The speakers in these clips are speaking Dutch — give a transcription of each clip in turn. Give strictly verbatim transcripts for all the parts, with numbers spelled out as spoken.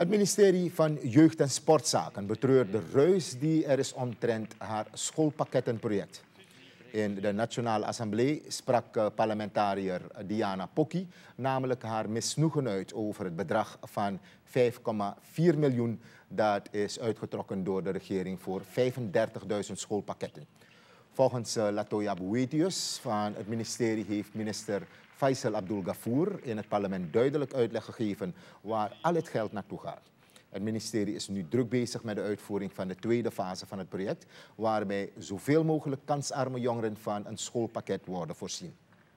Het ministerie van Jeugd en Sportzaken betreurt de ruis die er is omtrent haar schoolpakkettenproject. In de Nationale Assemblée sprak parlementariër Diana Pocky namelijk haar misnoegen uit over het bedrag van vijf komma vier miljoen dat is uitgetrokken door de regering voor vijfendertigduizend schoolpakketten. Volgens Latoya Boetius van het ministerie heeft minister Faisal Abdul Gafoor in het parlement duidelijk uitleg gegeven waar al het geld naartoe gaat. Het ministerie is nu druk bezig met de uitvoering van de tweede fase van het project, waarbij zoveel mogelijk kansarme jongeren van een schoolpakket worden voorzien.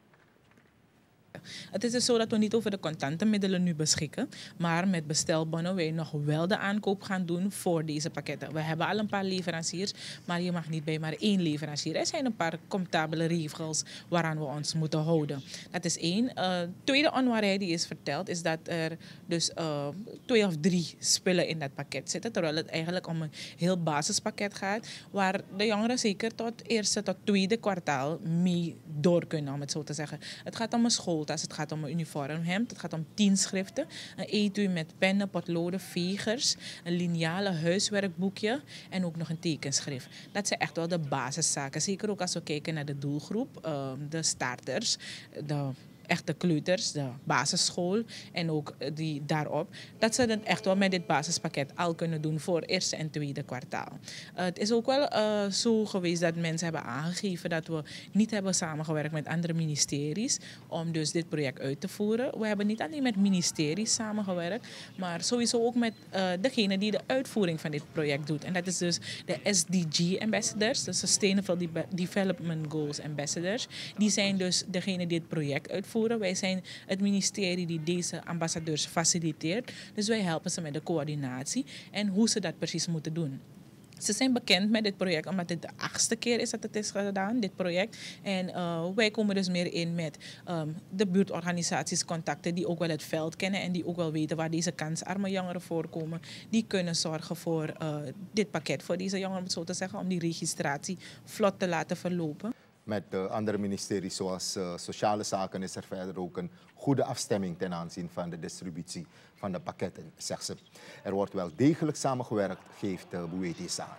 Het is dus zo dat we niet over de contante middelen nu beschikken, maar met bestelbonnen wij nog wel de aankoop gaan doen voor deze pakketten. We hebben al een paar leveranciers, maar je mag niet bij maar één leverancier. Er zijn een paar comfortabele regels waaraan we ons moeten houden. Dat is één. Uh, tweede onwaarheid die is verteld is dat er dus uh, twee of drie spullen in dat pakket zitten, terwijl het eigenlijk om een heel basispakket gaat, waar de jongeren zeker tot eerste tot tweede kwartaal mee door kunnen, om het zo te zeggen. Het gaat om een school. Het gaat om een uniformhemd, het gaat om tien schriften, een etui met pennen, potloden, vegers, een lineale huiswerkboekje en ook nog een tekenschrift. Dat zijn echt wel de basiszaken. Zeker ook als we kijken naar de doelgroep, de starters, de echte kleuters, de basisschool en ook die daarop, dat ze het echt wel met dit basispakket al kunnen doen voor eerste en tweede kwartaal. Uh, het is ook wel uh, zo geweest dat mensen hebben aangegeven dat we niet hebben samengewerkt met andere ministeries om dus dit project uit te voeren. We hebben niet alleen met ministeries samengewerkt, maar sowieso ook met uh, degene die de uitvoering van dit project doet. En dat is dus de S D G Ambassadors, de Sustainable Development Goals Ambassadors. Die zijn dus degene die het project uitvoeren. Wij zijn het ministerie die deze ambassadeurs faciliteert. Dus wij helpen ze met de coördinatie en hoe ze dat precies moeten doen. Ze zijn bekend met dit project omdat het de achtste keer is dat het is gedaan, dit project. En uh, wij komen dus meer in met um, de buurtorganisaties, contacten die ook wel het veld kennen en die ook wel weten waar deze kansarme jongeren voorkomen. Die kunnen zorgen voor uh, dit pakket voor deze jongeren, om het zo te zeggen, om die registratie vlot te laten verlopen. Met uh, andere ministeries zoals uh, Sociale Zaken is er verder ook een goede afstemming ten aanzien van de distributie van de pakketten, zegt ze. Er wordt wel degelijk samengewerkt, geeft uh, Boetius aan.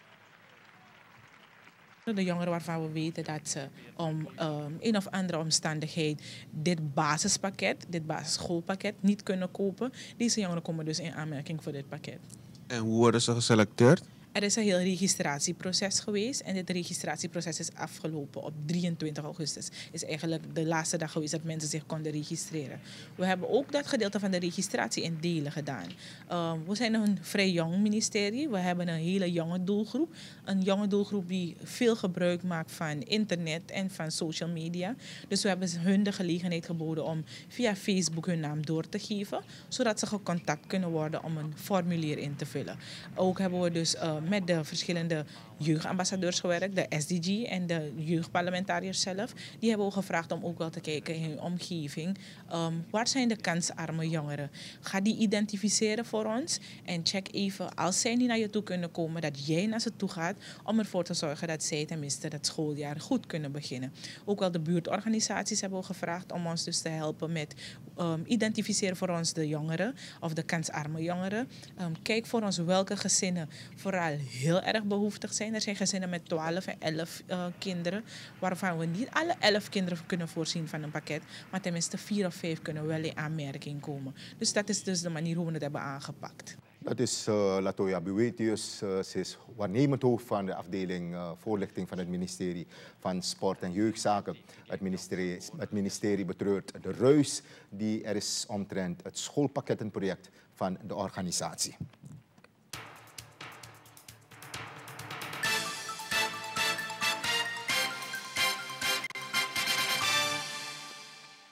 De jongeren waarvan we weten dat ze om um, een of andere omstandigheid dit basispakket, dit basisschoolpakket niet kunnen kopen, deze jongeren komen dus in aanmerking voor dit pakket. En hoe worden ze geselecteerd? Er is een heel registratieproces geweest en dit registratieproces is afgelopen op drieëntwintig augustus. Is eigenlijk de laatste dag geweest dat mensen zich konden registreren. We hebben ook dat gedeelte van de registratie in delen gedaan. Uh, we zijn een vrij jong ministerie. We hebben een hele jonge doelgroep. Een jonge doelgroep die veel gebruik maakt van internet en van social media. Dus we hebben hun de gelegenheid geboden om via Facebook hun naam door te geven, zodat ze gecontact kunnen worden om een formulier in te vullen. Ook hebben we dus uh, met de verschillende jeugdambassadeurs gewerkt, de S D G en de jeugdparlementariërs zelf. Die hebben we gevraagd om ook wel te kijken in hun omgeving. Um, waar zijn de kansarme jongeren? Ga die identificeren voor ons en check even, als zij niet naar je toe kunnen komen, dat jij naar ze toe gaat om ervoor te zorgen dat zij tenminste dat schooljaar goed kunnen beginnen. Ook wel de buurtorganisaties hebben we gevraagd om ons dus te helpen met um, identificeren voor ons de jongeren of de kansarme jongeren. Um, kijk voor ons welke gezinnen vooral heel erg behoeftig zijn. Er zijn gezinnen met twaalf en elf uh, kinderen, waarvan we niet alle elf kinderen kunnen voorzien van een pakket, maar tenminste vier of vijf kunnen wel in aanmerking komen. Dus dat is dus de manier hoe we het hebben aangepakt. Dat is uh, Latoya Boetius. Uh, ze is waarnemend hoofd van de afdeling uh, voorlichting van het ministerie van Sport en Jeugdzaken. Het ministerie, het ministerie betreurt de ruis die er is omtrent het schoolpakkettenproject van de organisatie.